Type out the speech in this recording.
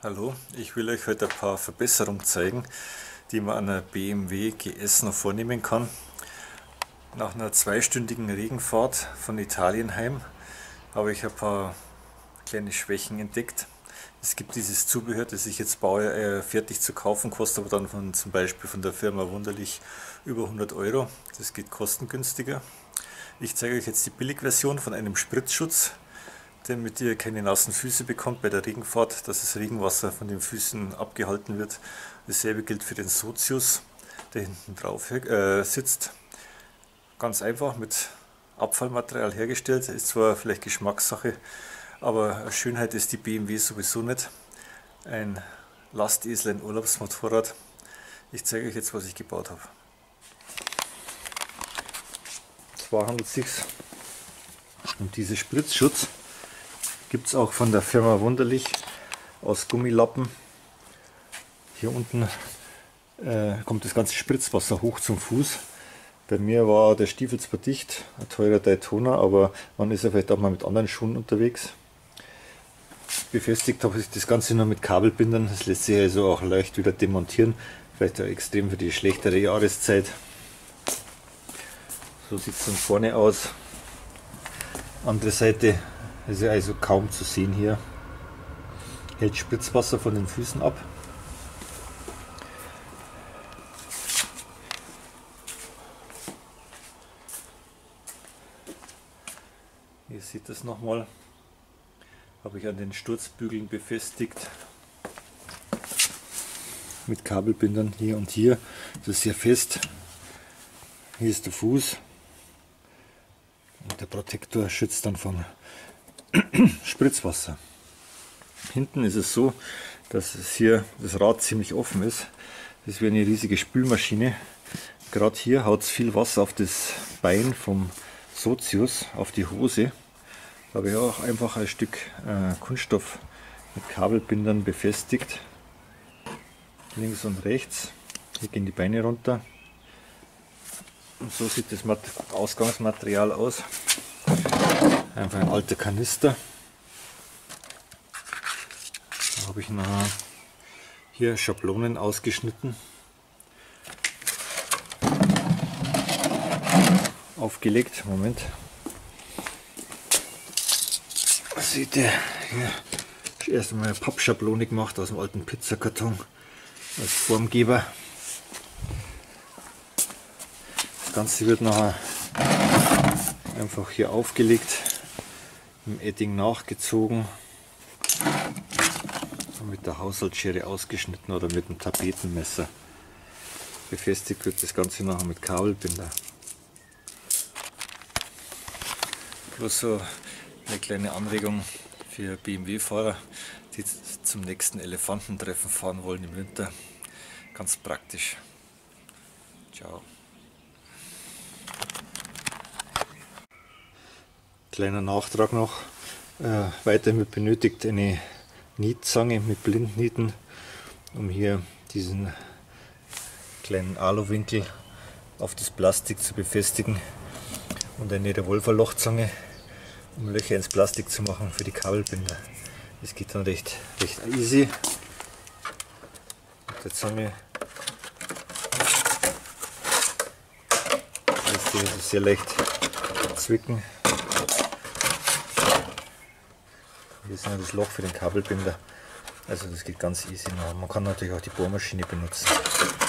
Hallo, ich will euch heute ein paar Verbesserungen zeigen, die man an einer BMW GS noch vornehmen kann. Nach einer zweistündigen Regenfahrt von Italien heim habe ich ein paar kleine Schwächen entdeckt. Es gibt dieses Zubehör, das ich jetzt baue, fertig zu kaufen, kostet aber dann zum Beispiel von der Firma Wunderlich über 100 Euro. Das geht kostengünstiger. Ich zeige euch jetzt die Billigversion von einem Spritzschutz, damit ihr keine nassen Füße bekommt bei der Regenfahrt, dass das Regenwasser von den Füßen abgehalten wird. Dasselbe gilt für den Sozius, der hinten drauf sitzt. Ganz einfach mit Abfallmaterial hergestellt, ist zwar vielleicht Geschmackssache, aber Schönheit ist die BMW sowieso nicht. Ein Lastesel, ein Urlaubsmotorrad. Ich zeige euch jetzt, was ich gebaut habe. Zwar handelt es sich um diesen Spritzschutz. Gibt es auch von der Firma Wunderlich aus Gummilappen. Hier unten kommt das ganze Spritzwasser hoch zum Fuß. Bei mir war der Stiefel zwar dicht, ein teurer Daytona, aber man ist ja vielleicht auch mal mit anderen Schuhen unterwegs. Befestigt habe ich das Ganze nur mit Kabelbindern. Das lässt sich also auch leicht wieder demontieren. Vielleicht auch extrem für die schlechtere Jahreszeit. So sieht es von vorne aus. Andere Seite ist ja also kaum zu sehen hier. Hält Spritzwasser von den Füßen ab. Ihr seht das nochmal. Habe ich an den Sturzbügeln befestigt. Mit Kabelbindern hier und hier. Das ist sehr fest. Hier ist der Fuß. Und der Protektor schützt dann vom Spritzwasser. Hinten ist es so, dass es hier das Rad ziemlich offen ist. Das ist wie eine riesige Spülmaschine. Gerade hier haut es viel Wasser auf das Bein vom Sozius, auf die Hose. Da habe ich auch einfach ein Stück Kunststoff mit Kabelbindern befestigt. Links und rechts. Hier gehen die Beine runter. Und so sieht das Ausgangsmaterial aus. Einfach ein alter Kanister. Da habe ich nachher hier Schablonen ausgeschnitten, aufgelegt. Moment. Seht ihr, hier erst einmal eine Pappschablone gemacht aus dem alten Pizzakarton als Formgeber. Das Ganze wird nachher einfach hier aufgelegt, im Edding nachgezogen und mit der Haushaltsschere ausgeschnitten oder mit dem Tapetenmesser. Befestigt wird das Ganze nachher mit Kabelbinder. Bloß so eine kleine Anregung für BMW-Fahrer, die zum nächsten Elefantentreffen fahren wollen im Winter. Ganz praktisch. Ciao. Kleiner Nachtrag noch. Weiter benötigt eine Nietzange mit Blindnieten, um hier diesen kleinen Aluwinkel auf das Plastik zu befestigen, und eine Revolverlochzange, um Löcher ins Plastik zu machen für die Kabelbinder. Das geht dann recht easy. Mit der Zange lässt sich also sehr leicht zwicken. Hier ist noch das Loch für den Kabelbinder. Also das geht ganz easy nach. Man kann natürlich auch die Bohrmaschine benutzen.